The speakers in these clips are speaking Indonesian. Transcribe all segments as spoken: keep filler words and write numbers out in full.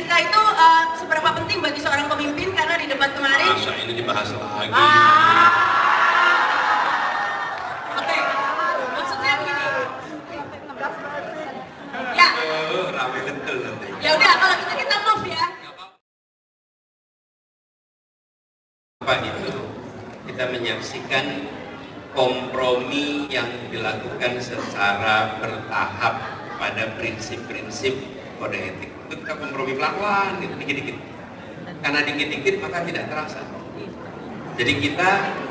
etika itu uh, seberapa penting bagi seorang pemimpin, karena di debat kemarin masa ini dibahas lagi. ah. Oke, okay. Maksudnya begini ya, oh, rame betul nanti. Ya udah, kalau kita kita move ya. Apa itu? Kita menyaksikan kompromi yang dilakukan secara bertahap pada prinsip-prinsip kode etik. Itu kita kompromi pelan-pelan gitu, dikit-dikit. Karena dikit-dikit maka tidak terasa. Jadi kita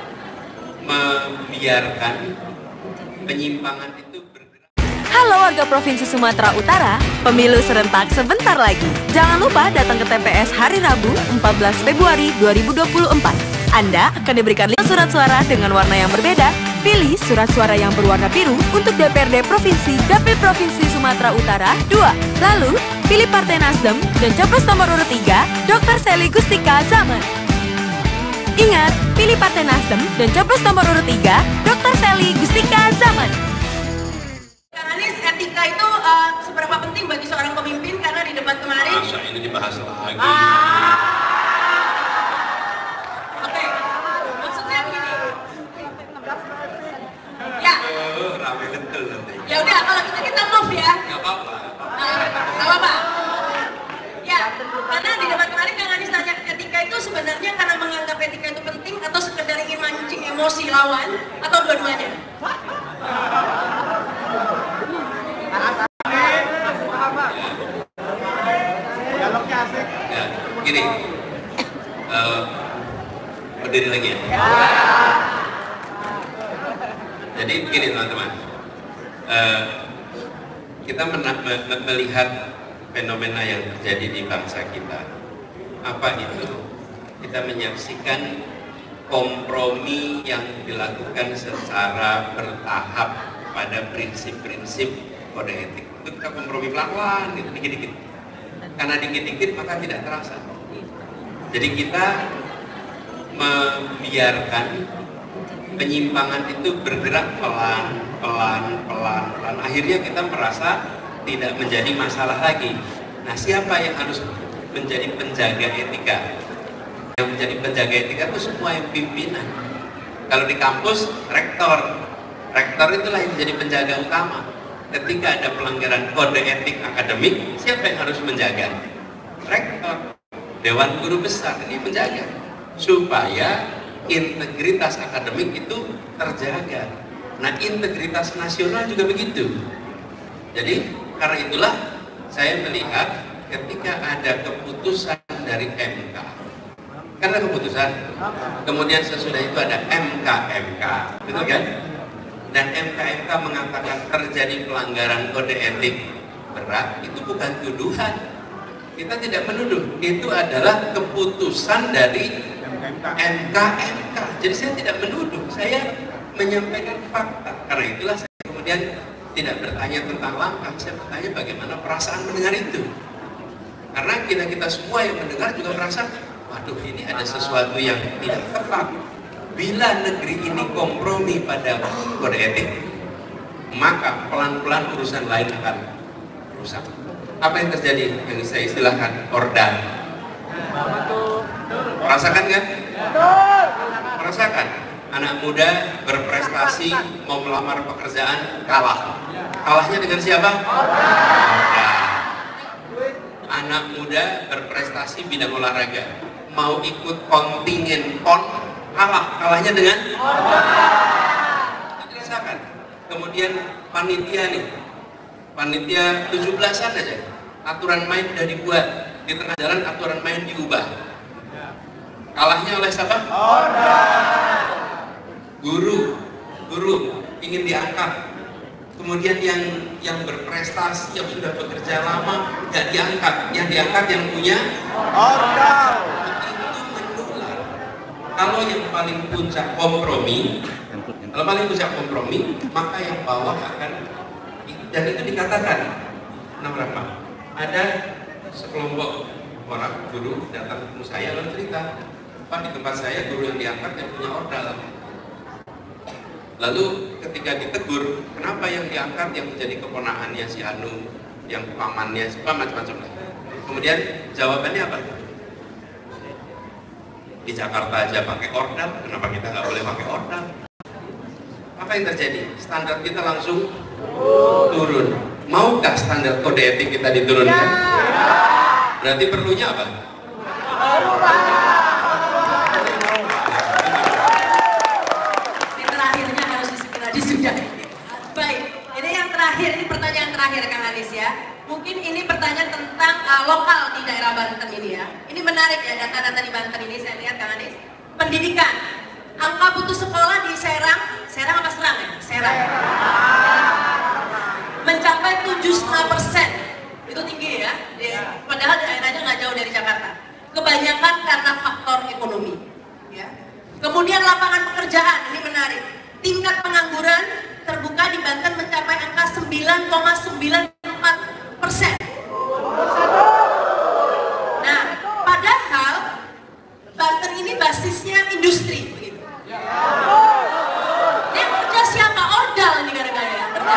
membiarkan penyimpangan itu bergerak. Halo warga Provinsi Sumatera Utara, pemilu serentak sebentar lagi. Jangan lupa datang ke T P S hari Rabu empat belas Februari dua ribu dua puluh empat. Anda akan diberikan lima surat suara dengan warna yang berbeda. Pilih surat suara yang berwarna biru untuk D P R D Provinsi, Dapil Provinsi Sumatera Utara dua. Lalu, pilih Partai Nasdem dan capres nomor urut tiga, Doktor Sely Gustika Zaman. Ingat, pilih Partai Nasdem dan capres nomor urut tiga, Doktor Sely Gustika Zaman. Kang Anies, etika itu uh, seberapa penting bagi seorang pemimpin, karena di debat kemarin masa ini dibahas lagi. ah. Oke, okay. Maksudnya begini ya, oh, rame betul nanti. ya udah, kalau kita kita move ya. Gak apa-apa. Gak apa-apa. Ya, karena di debat kemarin Kang Anies tanya etika itu sebenarnya karena menganggap etika itu penting atau sekedar ingin mancing emosi lawan atau dua-duanya? Ya, gini. Uh, berdiri lagi ya. Jadi begini teman-teman. Uh, kita melihat fenomena yang terjadi di bangsa kita. Apa itu? Kita menyaksikan kompromi yang dilakukan secara bertahap pada prinsip-prinsip kode etik. Itu kita kompromi pelan-pelan gitu, dikit-dikit. Karena dikit-dikit maka tidak terasa. Jadi kita membiarkan penyimpangan itu bergerak pelan, pelan, pelan, pelan. Akhirnya kita merasa tidak menjadi masalah lagi. Nah, siapa yang harus menjadi penjaga etika? Yang menjadi penjaga etika itu semua yang pimpinan. Kalau di kampus, rektor. Rektor itulah yang menjadi penjaga utama. Ketika ada pelanggaran kode etik akademik, siapa yang harus menjaga? Rektor. Dewan Guru Besar ini menjaga. Supaya integritas akademik itu terjaga. Nah, integritas nasional juga begitu. Jadi, karena itulah saya melihat ketika ada keputusan dari M K, karena keputusan, kemudian sesudah itu ada M K M K, betul kan? Dan M K M K mengatakan terjadi pelanggaran kode etik berat, itu bukan tuduhan. Kita tidak menuduh, itu adalah keputusan dari M K M K. Jadi saya tidak menuduh, saya menyampaikan fakta. Karena itulah saya kemudian tidak bertanya tentang langkah, saya bertanya bagaimana perasaan mendengar itu. Karena kita kita semua yang mendengar juga merasa, waduh, ini ada sesuatu yang tidak tepat. Bila negeri ini kompromi pada kode etik, maka pelan-pelan urusan lain akan rusak. Apa yang terjadi? Yang saya istilahkan ordan. Merasakan kan? Merasakan. Anak muda berprestasi mau melamar pekerjaan kalah. Kalahnya dengan siapa? Ordan. Anak muda berprestasi bidang olahraga mau ikut kontingen pon, kalah. Kalahnya dengan ordan. Dirasakan. Kemudian panitia nih, panitia tujuh belasan aja, aturan main udah dibuat, di tengah jalan aturan main diubah. Kalahnya oleh siapa? Ordan. Guru, guru ingin diangkat, kemudian yang yang berprestasi, yang sudah bekerja lama nggak diangkat, yang diangkat yang punya ordan. Itu menular. Kalau yang paling puncak kompromi, kalau paling puncak kompromi, maka yang bawah akan, dan itu dikatakan, nah berapa? Ada sekelompok orang guru datang ke saya lalu cerita, Pak, di tempat saya guru yang diangkat yang punya ordal. Lalu ketika ditegur, kenapa yang diangkat yang menjadi keponakannya si Anu, yang pamannya, apa macam-macam lah. Kemudian Kemudian jawabannya apa? Di Jakarta aja pakai ordal, kenapa kita nggak boleh pakai ordal? Apa yang terjadi? Standar kita langsung turun. Maukah standar kode etik kita diturunkan? Berarti perlunya apa? Ini terakhirnya harus segera disudahi. Baik, ini yang terakhir, ini pertanyaan terakhir Kang Anies ya. Mungkin ini pertanyaan tentang uh, lokal di daerah Banten ini ya. Ini menarik ya, data-data di Banten ini saya lihat Kang Anies. Pendidikan, angka putus sekolah di Serang, Serang apa Serang ya? Serang. Mencapai tujuh koma lima persen. Itu tinggi ya. Padahal daerahnya nggak jauh dari Jakarta. Kebanyakan karena faktor ekonomi. Ya. Kemudian lapangan pekerjaan, ini menarik. Tingkat pengangguran terbuka di Banten mencapai angka sembilan koma sembilan empat persen. Nah, padahal Banten ini basisnya industri, begitu. Yang kerja siapa? Ordal ini gara-gara ya. Kerja.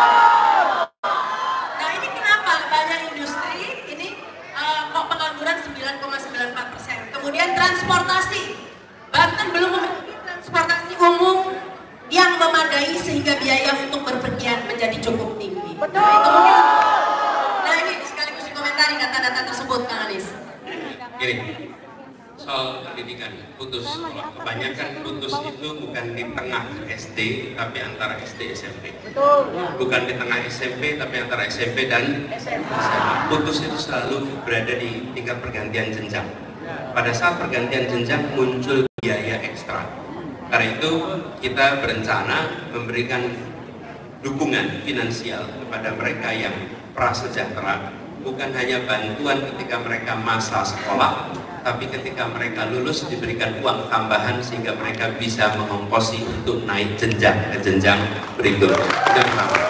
Nah, ini kenapa banyak industri ini uh, kok pengangguran sembilan koma sembilan empat persen. Kemudian transportasi, Banten belum memiliki transportasi umum yang memadai sehingga biaya untuk berpergian menjadi cukup tinggi. Betul. Nah, itu mungkin, nah ini sekaligus dikomentari data-data tersebut, Kang Anies. Gini, soal pendidikan putus sekolah, kebanyakan putus itu bukan di tengah S D tapi antara S D S M P. Betul. Bukan di tengah S M P tapi antara S M P dan S M A. Putus itu selalu berada di tingkat pergantian jenjang. Pada saat pergantian jenjang muncul biaya ekstra. Karena itu kita berencana memberikan dukungan finansial kepada mereka yang prasejahtera, bukan hanya bantuan ketika mereka masa sekolah, tapi ketika mereka lulus diberikan uang tambahan sehingga mereka bisa mengongkosi untuk naik jenjang ke jenjang berikut. Itu yang pertama.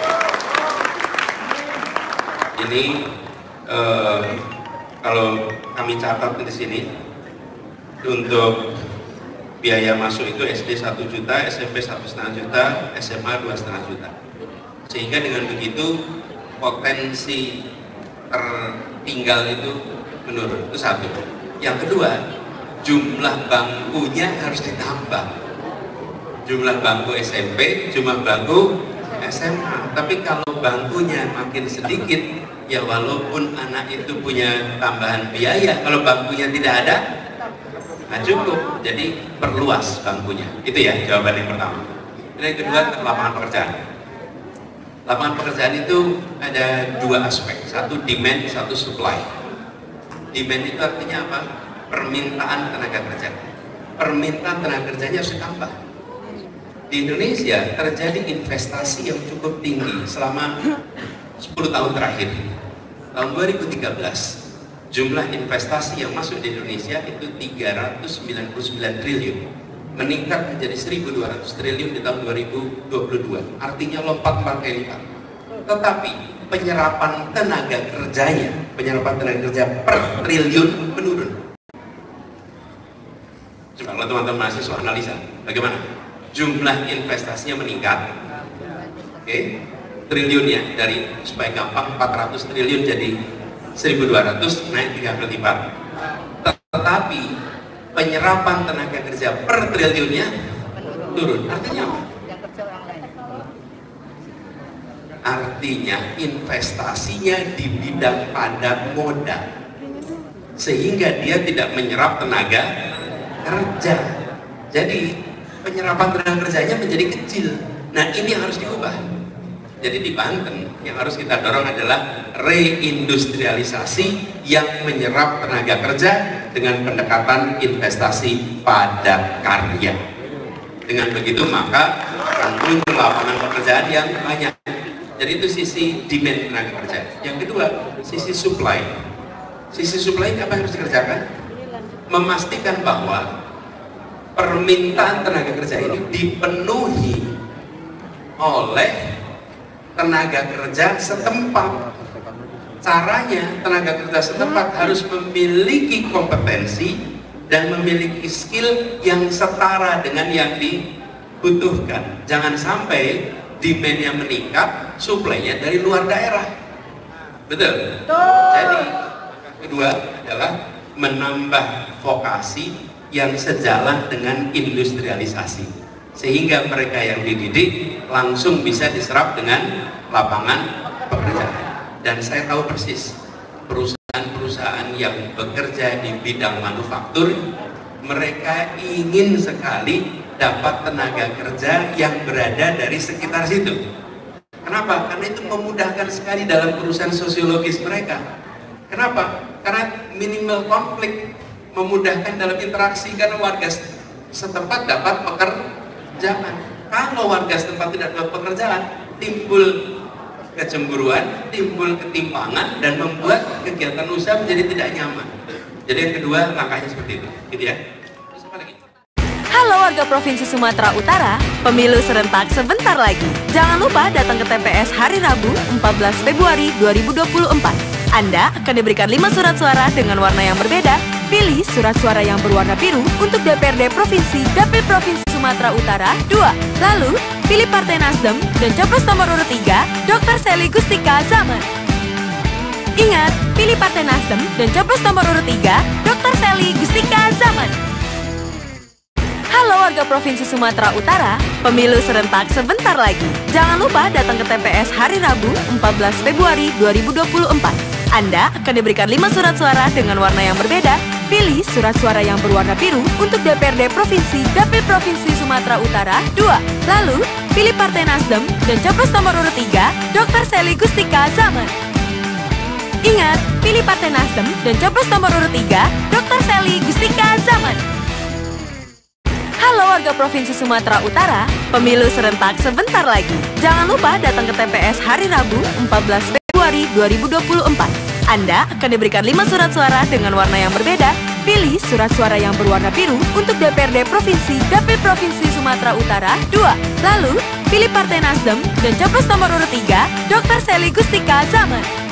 Ini eh, kalau kami catat di sini untuk biaya masuk itu S D satu juta, S M P satu koma lima juta, S M A dua koma lima juta. Sehingga dengan begitu potensi tertinggal itu menurun. Itu satu. Yang kedua, jumlah bangkunya harus ditambah. Jumlah bangku S M P, jumlah bangku S M A. Tapi kalau bangkunya makin sedikit, ya walaupun anak itu punya tambahan biaya, kalau bangkunya tidak ada, nah cukup. Jadi perluas bangkunya. Itu ya jawaban yang pertama. Dan yang kedua, lapangan pekerjaan. Lapangan pekerjaan itu ada dua aspek. Satu demand, satu supply. Demand itu artinya apa? Permintaan tenaga kerja. Permintaan tenaga kerjanya harus ditambah. Di Indonesia terjadi investasi yang cukup tinggi selama sepuluh tahun terakhir. Tahun dua ribu tiga belas jumlah investasi yang masuk di Indonesia itu tiga ratus sembilan puluh sembilan triliun, meningkat menjadi seribu dua ratus triliun di tahun dua ribu dua puluh dua, artinya lompat empat kali lipat. Tetapi penyerapan tenaga kerjanya, penyerapan tenaga kerja per triliun menurun. Coba kalau teman-teman mahasiswa analisa, bagaimana? Jumlah investasinya meningkat, oke, okay. Triliunnya dari supaya gampang empat ratus triliun jadi seribu dua ratus, naik tiga kali lipat. Tetapi penyerapan tenaga kerja per triliunnya turun. Artinya apa? Artinya investasinya di bidang padat modal, sehingga dia tidak menyerap tenaga kerja. Jadi penyerapan tenaga kerjanya menjadi kecil. Nah, ini yang harus diubah. Jadi di Banten yang harus kita dorong adalah reindustrialisasi yang menyerap tenaga kerja dengan pendekatan investasi padat karya. Dengan begitu maka akan muncul lapangan pekerjaan yang banyak. Jadi itu sisi demand tenaga kerja. Yang kedua, sisi supply. Sisi supply apa yang harus dikerjakan? Memastikan bahwa permintaan tenaga kerja ini dipenuhi oleh tenaga kerja setempat. Caranya tenaga kerja setempat harus memiliki kompetensi dan memiliki skill yang setara dengan yang dibutuhkan. Jangan sampai demand-nya meningkat, supply-nya dari luar daerah. Betul? Betul. Jadi kedua adalah menambah vokasi yang sejalan dengan industrialisasi, sehingga mereka yang dididik langsung bisa diserap dengan lapangan pekerjaan. Dan saya tahu persis perusahaan-perusahaan yang bekerja di bidang manufaktur, mereka ingin sekali dapat tenaga kerja yang berada dari sekitar situ. Kenapa? Karena itu memudahkan sekali dalam urusan sosiologis mereka. Kenapa? Karena minimal konflik, memudahkan dalam interaksi, karena warga setempat dapat pekerjaan. Kalau warga setempat tidak dapat pekerjaan, timbul kecemburuan, timbul ketimpangan, dan membuat kegiatan usaha menjadi tidak nyaman. Jadi yang kedua, langkahnya seperti itu, gitu ya. Terus apa lagi? Halo warga Provinsi Sumatera Utara, pemilu serentak sebentar lagi. Jangan lupa datang ke T P S hari Rabu empat belas Februari dua ribu dua puluh empat. Anda akan diberikan lima surat suara dengan warna yang berbeda. Pilih surat suara yang berwarna biru untuk D P R D Provinsi Dapil Provinsi Sumatera Utara dua. Lalu, pilih Partai Nasdem dan capres nomor urut tiga, Doktor Sely Gustika Zaman. Ingat, pilih Partai Nasdem dan capres nomor urut tiga, Doktor Sely Gustika Zaman. Halo warga Provinsi Sumatera Utara, pemilu serentak sebentar lagi. Jangan lupa datang ke T P S hari Rabu empat belas Februari dua ribu dua puluh empat. Anda akan diberikan lima surat suara dengan warna yang berbeda. Pilih surat suara yang berwarna biru untuk D P R D Provinsi Dapil Provinsi Sumatera Utara dua. Lalu, pilih Partai Nasdem dan capres nomor urut tiga, Doktor Sely Gustika Zaman. Ingat, pilih Partai Nasdem dan capres nomor urut tiga, Doktor Sely Gustika Zaman. Halo warga Provinsi Sumatera Utara, pemilu serentak sebentar lagi. Jangan lupa datang ke T P S hari Rabu empat belas Februari dua ribu dua puluh empat. Anda akan diberikan lima surat suara dengan warna yang berbeda. Pilih surat suara yang berwarna biru untuk D P R D Provinsi Dapil Provinsi Sumatera Utara dua. Lalu, pilih Partai Nasdem dan capres nomor urut tiga, Doktor Sely Gustika Zaman.